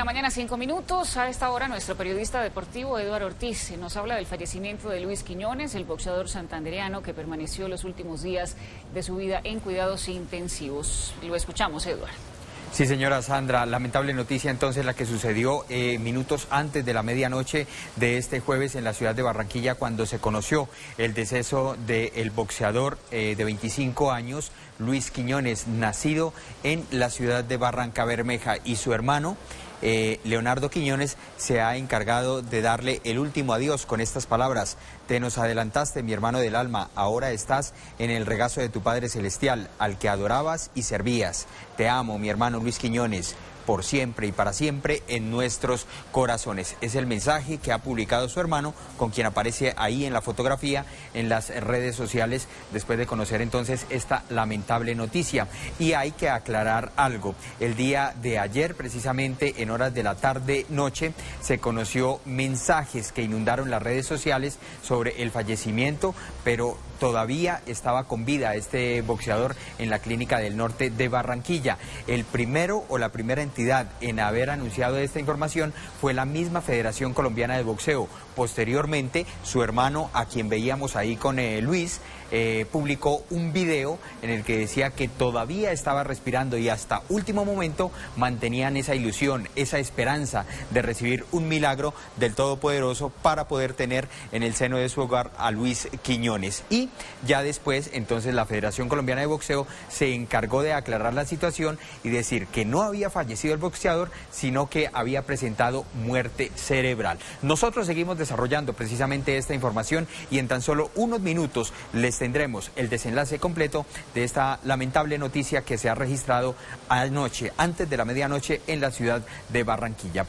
mañana, 5 minutos. A esta hora, nuestro periodista deportivo Eduardo Ortiz nos habla del fallecimiento de Luis Quiñones, el boxeador santandereano que permaneció los últimos días de su vida en cuidados intensivos. Lo escuchamos, Eduardo. Sí, señora Sandra, lamentable noticia entonces la que sucedió minutos antes de la medianoche de este jueves en la ciudad de Barranquilla, cuando se conoció el deceso del boxeador de 25 años, Luis Quiñones, nacido en la ciudad de Barrancabermeja, y su hermano, Leonardo Quiñones, se ha encargado de darle el último adiós con estas palabras: te nos adelantaste, mi hermano del alma, ahora estás en el regazo de tu Padre Celestial, al que adorabas y servías. Te amo, mi hermano Luis Quiñones, por siempre y para siempre en nuestros corazones. Es el mensaje que ha publicado su hermano, con quien aparece ahí en la fotografía en las redes sociales, después de conocer entonces esta lamentable noticia. Y hay que aclarar algo: el día de ayer, precisamente en horas de la tarde-noche, se conoció mensajes que inundaron las redes sociales sobre el fallecimiento, pero todavía estaba con vida este boxeador en la Clínica del Norte de Barranquilla. El primero o la primera entidad en haber anunciado esta información fue la misma Federación Colombiana de Boxeo. Posteriormente, su hermano, a quien veíamos ahí con Luis, publicó un video en el que decía que todavía estaba respirando y hasta último momento mantenían esa ilusión, esa esperanza de recibir un milagro del Todopoderoso para poder tener en el seno de su hogar a Luis Quiñones. Y ya después, entonces, la Federación Colombiana de Boxeo se encargó de aclarar la situación y decir que no había fallecido el boxeador, sino que había presentado muerte cerebral. Nosotros seguimos desarrollando precisamente esta información y en tan solo unos minutos les tendremos el desenlace completo de esta lamentable noticia que se ha registrado anoche, antes de la medianoche, en la ciudad de Barranquilla.